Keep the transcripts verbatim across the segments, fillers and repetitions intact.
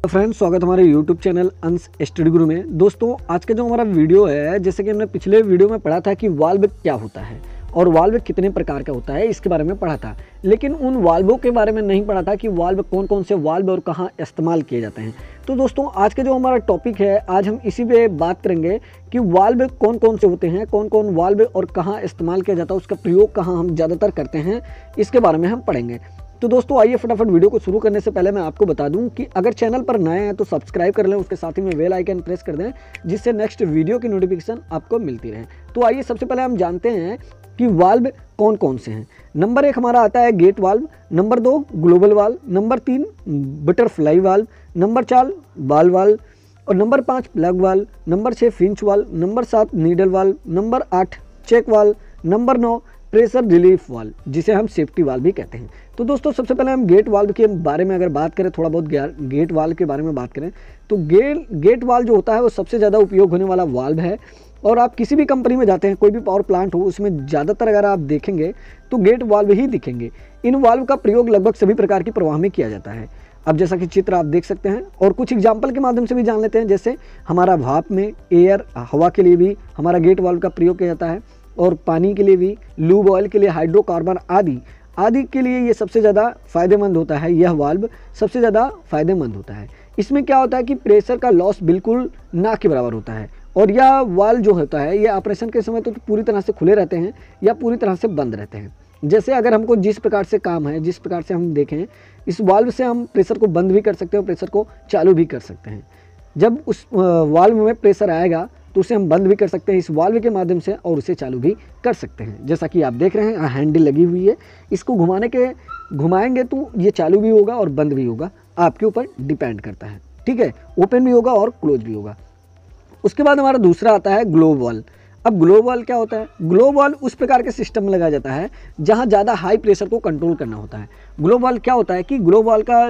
तो फ्रेंड्स, स्वागत हमारे यूट्यूब चैनल अंश स्टडी गुरु में। दोस्तों, आज का जो हमारा वीडियो है, जैसे कि हमने पिछले वीडियो में पढ़ा था कि वाल्व क्या होता है और वाल्व कितने प्रकार का होता है, इसके बारे में पढ़ा था। लेकिन उन वाल्वों के बारे में नहीं पढ़ा था कि वाल्व कौन कौन से वाल्व और कहाँ इस्तेमाल किए जाते हैं। तो दोस्तों, आज का जो हमारा टॉपिक है, आज हम इसी पे बात करेंगे कि वाल्व कौन कौन से होते हैं, कौन कौन वाल्व और कहाँ इस्तेमाल किया जाता है, उसका प्रयोग कहाँ हम ज़्यादातर करते हैं, इसके बारे में हम पढ़ेंगे। तो दोस्तों, आइए फटाफट वीडियो को शुरू करने से पहले मैं आपको बता दूं कि अगर चैनल पर नए हैं तो सब्सक्राइब कर लें, उसके साथ ही में बेल आइकन प्रेस कर दें, जिससे नेक्स्ट वीडियो की नोटिफिकेशन आपको मिलती रहे। तो आइए सबसे पहले हम जानते हैं कि वाल्व कौन कौन से हैं। नंबर एक हमारा आता है गेट वाल्व, नंबर दो ग्लोबल वाल्व, नंबर तीन बटरफ्लाई वाल्व, नंबर चार बाल वाल्व और नंबर पाँच प्लग वाल्व, नंबर छः फिंच वाल्व, नंबर सात नीडल वाल्व, नंबर आठ चेक वाल्व, नंबर नौ प्रेशर रिलीफ वाल्व, जिसे हम सेफ्टी वाल्व भी कहते हैं। तो दोस्तों, सबसे पहले हम गेट वाल्व के बारे में अगर बात करें, थोड़ा बहुत गेट वाल्व के बारे में बात करें तो गेट गेट वाल्व जो होता है वो सबसे ज़्यादा उपयोग होने वाला वाल्व है। और आप किसी भी कंपनी में जाते हैं, कोई भी पावर प्लांट हो, उसमें ज़्यादातर अगर आप देखेंगे तो गेट वाल्व ही दिखेंगे। इन वाल्व का प्रयोग लगभग सभी प्रकार की प्रवाह में किया जाता है। अब जैसा कि चित्र आप देख सकते हैं और कुछ एग्जाम्पल के माध्यम से भी जान लेते हैं। जैसे हमारा भाप में एयर हवा के लिए भी हमारा गेट वाल्व का प्रयोग किया जाता है, और पानी के लिए भी, लूब ऑयल के लिए, हाइड्रोकार्बन आदि आदि के लिए ये सबसे ज़्यादा फायदेमंद होता है। यह वाल्व सबसे ज़्यादा फायदेमंद होता है। इसमें क्या होता है कि प्रेशर का लॉस बिल्कुल ना के बराबर होता है, और यह वाल्व जो होता है ये ऑपरेशन के समय तो पूरी तरह से खुले रहते हैं या पूरी तरह से बंद रहते हैं। जैसे अगर हमको जिस प्रकार से काम है, जिस प्रकार से हम देखें, इस वाल्व से हम प्रेशर को बंद भी कर सकते हैं और प्रेशर को चालू भी कर सकते हैं। जब उस वाल्व में प्रेशर आएगा तो उसे हम बंद भी कर सकते हैं इस वाल्व के माध्यम से, और उसे चालू भी कर सकते हैं। जैसा कि आप देख रहे हैं, हैंडल लगी हुई है, इसको घुमाने के घुमाएंगे तो ये चालू भी होगा और बंद भी होगा, आपके ऊपर डिपेंड करता है। ठीक है, ओपन भी होगा और क्लोज भी होगा। उसके बाद हमारा दूसरा आता है ग्लोब वाल्व। अब ग्लोब वाल्व क्या होता है? ग्लोब वाल्व उस प्रकार के सिस्टम में लगाया जाता है जहां ज़्यादा हाई प्रेशर को कंट्रोल करना होता है। ग्लोब वाल्व क्या होता है कि ग्लोब वाल्व का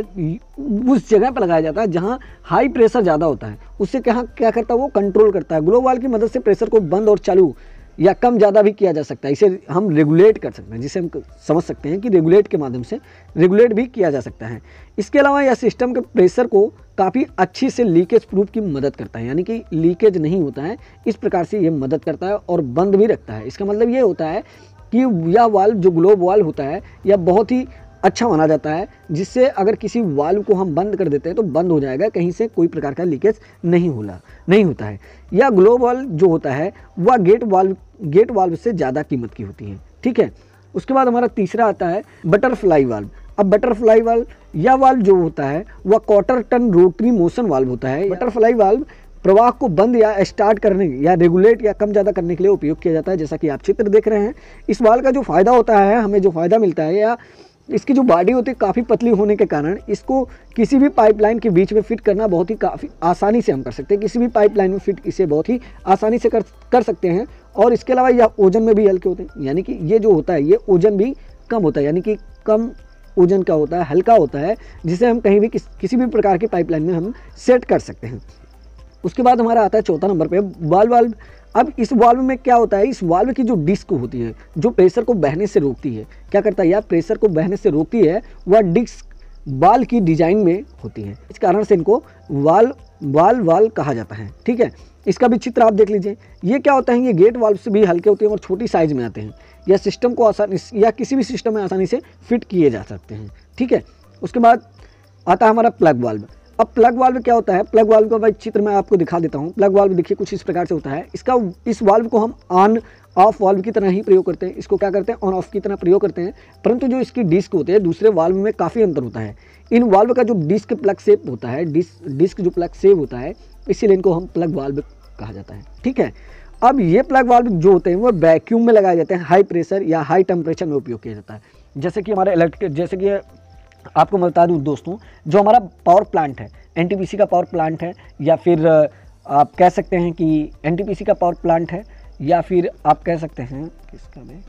उस जगह पर लगाया जाता है जहां हाई प्रेशर ज़्यादा होता है, उससे क्या क्या करता है, वो कंट्रोल करता है। ग्लोब वाल्व की मदद से प्रेशर को बंद और चालू या कम ज़्यादा भी किया जा सकता है। इसे हम रेगुलेट कर सकते हैं, जिसे हम समझ सकते हैं कि रेगुलेट के माध्यम से रेगुलेट भी किया जा सकता है। इसके अलावा यह सिस्टम के प्रेशर को काफ़ी अच्छी से लीकेज प्रूफ की मदद करता है, यानी कि लीकेज नहीं होता है, इस प्रकार से ये मदद करता है और बंद भी रखता है। इसका मतलब ये होता है कि यह वाल्व जो ग्लोब वाल्व होता है यह बहुत ही अच्छा माना जाता है, जिससे अगर किसी वाल्व को हम बंद कर देते हैं तो बंद हो जाएगा, कहीं से कोई प्रकार का लीकेज नहीं होला नहीं होता है। यह ग्लोब वाल्व जो होता है वह गेट वाल्व गेट वाल्व से ज़्यादा कीमत की होती है। ठीक है, उसके बाद हमारा तीसरा आता है बटरफ्लाई वाल्व। अब बटरफ्लाई वाल्व यह वाल्व जो होता है वह quarter turn rotary motion valve होता है। बटरफ्लाई वाल्व प्रवाह को बंद या स्टार्ट करने या रेगुलेट या कम ज़्यादा करने के लिए उपयोग किया जाता है। जैसा कि आप चित्र देख रहे हैं, इस वाल्व का जो फ़ायदा होता है, हमें जो फ़ायदा मिलता है, या इसकी जो बॉडी होती है काफ़ी पतली होने के कारण इसको किसी भी पाइपलाइन के बीच में फिट करना बहुत ही काफ़ी आसानी से हम कर सकते हैं। किसी भी पाइपलाइन में फिट इसे बहुत ही आसानी से कर कर सकते हैं। और इसके अलावा यह ओजन में भी हल्के होते हैं, यानी कि ये जो होता है ये ओजन भी कम होता है, यानी कि कम ओजन का होता है, हल्का होता है, जिसे हम कहीं भी किस, किसी भी प्रकार की पाइपलाइन में हम सेट कर सकते हैं। उसके बाद हमारा आता है चौथा नंबर पे बॉल वाल्व। अब इस वाल्व में क्या होता है, इस वाल्व की जो डिस्क होती है जो प्रेशर को बहने से रोकती है, क्या करता है, या प्रेशर को बहने से रोकती है, वह डिस्क बाल की डिजाइन में होती है। इस कारण से इनको वाल वाल वाल कहा जाता है। ठीक है, इसका भी चित्र आप देख लीजिए। ये क्या होता है, ये गेट वाल्व से भी हल्के होते हैं और छोटी साइज में आते हैं। यह सिस्टम को आसानी या किसी भी सिस्टम में आसानी से फिट किए जा सकते हैं। ठीक है, उसके बाद आता है हमारा प्लग वाल्व। अब प्लग वाल्व क्या होता है? प्लग वाल्व का भाई चित्र मैं आपको दिखा देता हूँ। प्लग वाल्व देखिए कुछ इस प्रकार से होता है। इसका इस वाल्व को हम ऑन ऑफ वाल्व की तरह ही प्रयोग करते हैं। इसको क्या करते हैं, ऑन ऑफ की तरह प्रयोग करते हैं, परंतु जो इसकी डिस्क होते हैं दूसरे वाल्व में काफ़ी अंतर होता है। इन वाल्व का जो डिस्क प्लग शेप होता है, डिस्क डिस्क जो प्लग शेप होता है, इसीलिए इनको हम प्लग वाल्व कहा जाता है। ठीक है, अब ये प्लग वाल्व जो होते हैं वो वैक्यूम में लगाए जाते हैं, हाई प्रेशर या हाई टेम्परेचर में उपयोग किया जाता है। जैसे कि हमारे इलेक्ट्रिक जैसे कि आपको मैं बता दूं दोस्तों, जो हमारा पावर प्लांट है, एनटीपीसी का पावर प्लांट है, या फिर आप कह सकते हैं कि एनटीपीसी का पावर प्लांट है, या फिर आप कह सकते हैं किसका में,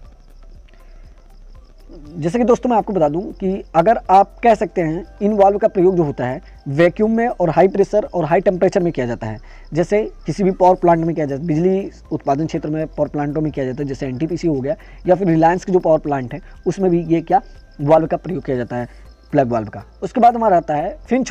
जैसे कि दोस्तों मैं आपको बता दूं कि अगर आप कह सकते हैं इन वाल्व का प्रयोग जो होता है वैक्यूम में और हाई प्रेशर और हाई टेम्परेचर में किया जाता है। जैसे किसी भी पावर प्लांट में किया जाता है, बिजली उत्पादन क्षेत्र में पावर प्लांटों में किया जाता है, जैसे एनटीपीसी हो गया, या फिर रिलायंस के जो पावर प्लांट है उसमें भी ये क्या वाल्व का प्रयोग किया जाता है, प्लग वाल्व का। उसके बाद हमारा आता है फिंच वाल्व।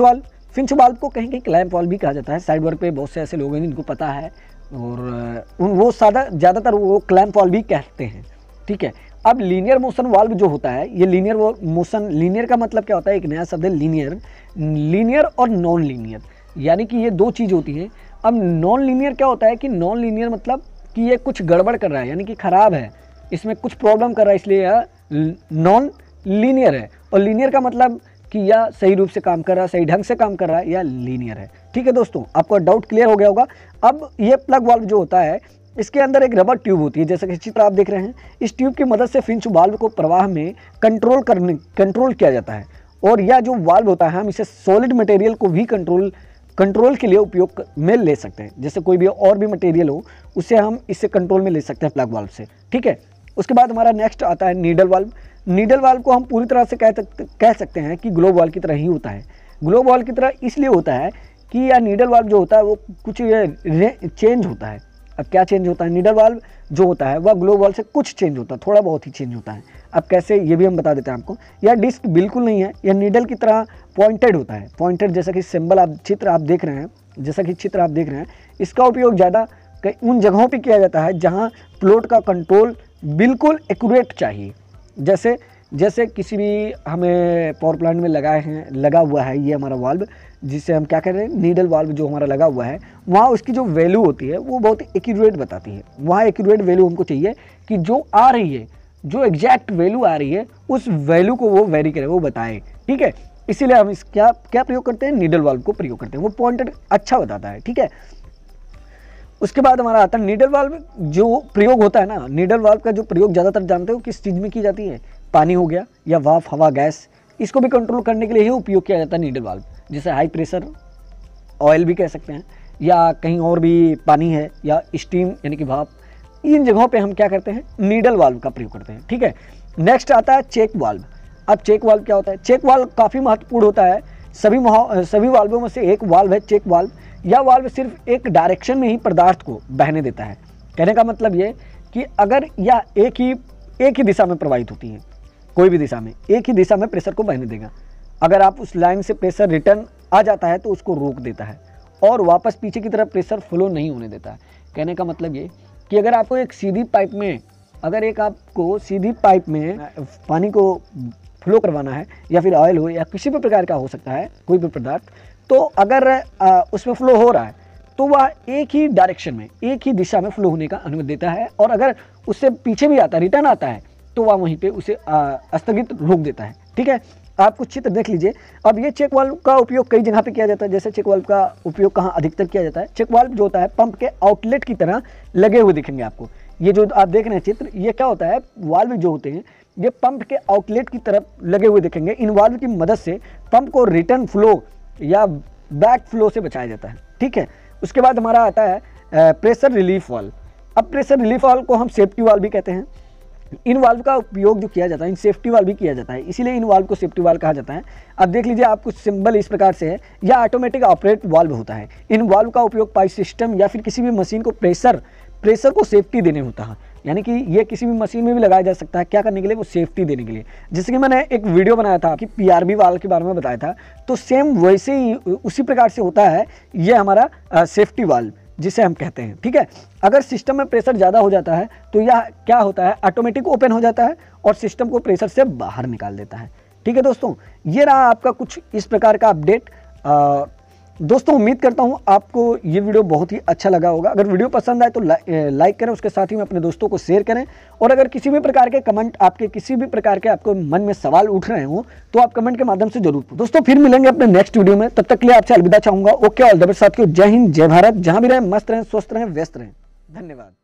फिंच वाल्व को कहीं कहीं क्लैंप वाल्व भी कहा जाता है। साइड वर्क पे बहुत से ऐसे लोग हैं जिनको पता है, और उन वो सादा ज़्यादातर वो क्लैंप वाल्व भी कहते हैं, ठीक है। अब लीनियर मोशन वाल्व जो होता है, ये लीनियर मोशन, लीनियर का मतलब क्या होता है, एक नया शब्द है लीनियर। लीनियर और नॉन लीनियर, यानी कि ये दो चीज़ होती हैं। अब नॉन लीनियर क्या होता है कि नॉन लीनियर मतलब कि ये कुछ गड़बड़ कर रहा है, यानी कि ख़राब है, इसमें कुछ प्रॉब्लम कर रहा है, इसलिए यह नॉन लीनियर है। और लीनियर का मतलब कि या सही रूप से काम कर रहा है, सही ढंग से काम कर रहा है, या लीनियर है, ठीक है दोस्तों। आपको डाउट क्लियर हो गया होगा। अब ये प्लग वाल्व जो होता है, इसके अंदर एक रबर ट्यूब होती है, जैसे कि चित्र आप देख रहे हैं। इस ट्यूब की मदद से फिंच वाल्व को प्रवाह में कंट्रोल करने कंट्रोल किया जाता है। और यह जो वाल्व होता है, हम इसे सॉलिड मटेरियल को भी कंट्रोल कंट्रोल के लिए उपयोग में ले सकते हैं। जैसे कोई भी और भी मटेरियल हो, उसे हम इससे कंट्रोल में ले सकते हैं प्लग वाल्व से, ठीक है। उसके बाद हमारा नेक्स्ट आता है नीडल वाल्व। नीडल वाल्व को हम पूरी तरह से कह सकते कह सकते हैं कि ग्लोब वाल्व की तरह ही होता है। ग्लोब वाल्व की तरह इसलिए होता है कि यह नीडल वाल्व जो होता है वो कुछ चेंज होता है। अब क्या चेंज होता है, नीडल वाल्व जो होता है वह ग्लोब वाल्व से कुछ चेंज होता है, थोड़ा बहुत ही चेंज होता है। अब कैसे, ये भी हम बता देते हैं आपको। यह डिस्क बिल्कुल नहीं है, यह नीडल की तरह पॉइंटेड होता है। पॉइंटेड जैसा कि सिंबल आप चित्र आप देख रहे हैं, जैसा कि चित्र आप देख रहे हैं, इसका उपयोग ज़्यादा उन जगहों पे किया जाता है जहाँ प्लॉट का कंट्रोल बिल्कुल एक्यूरेट चाहिए। जैसे जैसे किसी भी हमें पावर प्लांट में लगाए हैं लगा हुआ है ये हमारा वाल्व, जिसे हम क्या कह रहे हैं, नीडल वाल्व जो हमारा लगा हुआ है, वहाँ उसकी जो वैल्यू होती है वो बहुत एक्यूरेट बताती है। वहाँ एक्यूरेट वैल्यू हमको चाहिए कि जो आ रही है, जो एग्जैक्ट वैल्यू आ रही है, उस वैल्यू को वो वेरी करे, वो बताए, ठीक है। इसीलिए हम इस क्या क्या प्रयोग करते हैं, नीडल वाल्व को प्रयोग करते हैं। वो पॉइंटेड अच्छा बताता है, ठीक है। उसके बाद हमारा आता है नीडल वाल्व जो प्रयोग होता है ना, नीडल वाल्व का जो प्रयोग ज़्यादातर जानते हो किस चीज़ में की जाती है, पानी हो गया या वाफ, हवा, गैस, इसको भी कंट्रोल करने के लिए ही उपयोग किया जाता है नीडल वाल्व। जैसे हाई प्रेशर ऑयल भी कह सकते हैं, या कहीं और भी पानी है, या स्टीम यानी कि भाप, इन जगहों पे हम क्या करते हैं, नीडल वाल्व का प्रयोग करते हैं, ठीक है। नेक्स्ट आता है चेक वाल्व। अब चेक वाल्व क्या होता है, चेक वाल्व काफ़ी महत्वपूर्ण होता है। सभी सभी वाल्वों में से एक वाल्व है चेक वाल्व। यह वाल्व सिर्फ एक डायरेक्शन में ही पदार्थ को बहने देता है। कहने का मतलब ये कि अगर यह एक ही एक ही दिशा में प्रवाहित होती है, कोई भी दिशा में एक ही दिशा में प्रेशर को बहने देगा। अगर आप उस लाइन से प्रेशर रिटर्न आ जाता है तो उसको रोक देता है और वापस पीछे की तरफ प्रेशर फ्लो नहीं होने देता है। कहने का मतलब ये कि अगर आपको एक सीधी पाइप में अगर एक आपको सीधी पाइप में पानी को फ्लो करवाना है, या फिर ऑयल हो या किसी भी प्रकार का हो सकता है कोई भी पदार्थ, तो अगर आ, उसमें फ्लो हो रहा है तो वह एक ही डायरेक्शन में, एक ही दिशा में फ्लो होने का अनुमति देता है। और अगर उससे पीछे भी आता है, रिटर्न आता है, तो वह वहीं पे उसे स्थगित रोक देता है, ठीक है। आप कुछ चित्र देख लीजिए। अब ये चेक वाल्व का उपयोग कई जगह पे किया जाता है। जैसे चेक वाल्व का उपयोग कहाँ अधिकतर किया जाता है, चेक वाल्व जो होता है पंप के आउटलेट की तरह लगे हुए दिखेंगे आपको। ये जो आप देख रहे हैं चित्र, ये क्या होता है, वाल्व जो होते हैं ये पंप के आउटलेट की तरफ लगे हुए दिखेंगे। इन वाल्व की मदद से पंप को रिटर्न फ्लो या बैक फ्लो से बचाया जाता है, ठीक है। उसके बाद हमारा आता है प्रेशर रिलीफ वाल्व। अब प्रेशर रिलीफ वाल्व को हम सेफ्टी वाल्व भी कहते हैं। इन वाल्व का उपयोग जो किया जाता है, इन सेफ्टी वाल्व भी किया जाता है, इसीलिए इन वाल्व को सेफ्टी वाल्व कहा जाता है। अब देख लीजिए, आपको सिंबल इस प्रकार से है, यह ऑटोमेटिक ऑपरेट वाल्व होता है। इन वाल्व का उपयोग पाइप सिस्टम या फिर किसी भी मशीन को प्रेशर प्रेशर को सेफ्टी देने होता है। यानी कि ये किसी भी मशीन में भी लगाया जा सकता है, क्या करने के लिए, वो सेफ्टी देने के लिए। जैसे कि मैंने एक वीडियो बनाया था कि पीआरबी वाल्व के बारे में बताया था, तो सेम वैसे ही उसी प्रकार से होता है ये हमारा सेफ्टी वाल्व जिसे हम कहते हैं, ठीक है। अगर सिस्टम में प्रेशर ज़्यादा हो जाता है तो यह क्या होता है, ऑटोमेटिक ओपन हो जाता है और सिस्टम को प्रेशर से बाहर निकाल देता है, ठीक है दोस्तों। ये रहा आपका कुछ इस प्रकार का अपडेट। आ, दोस्तों उम्मीद करता हूँ आपको ये वीडियो बहुत ही अच्छा लगा होगा। अगर वीडियो पसंद आए तो लाइक करें, उसके साथ ही में अपने दोस्तों को शेयर करें। और अगर किसी भी प्रकार के कमेंट, आपके किसी भी प्रकार के आपको मन में सवाल उठ रहे हो तो आप कमेंट के माध्यम से जरूर पूछें। दोस्तों फिर मिलेंगे अपने नेक्स्ट वीडियो में, तब तक के लिए आपसे अलविदा चाहूंगा। ओके, ऑल द बेस्ट साथियों, जय हिंद, जय भारत। जहां भी रहें मस्त रहें, स्वस्थ रहें, व्यस्त रहें। धन्यवाद।